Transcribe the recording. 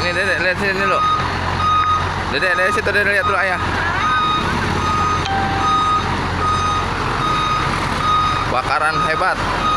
Nih Dedek, lihat sini dulu. Dedek, dari situ Dedek lihat dulu ayah. Bakaran hebat.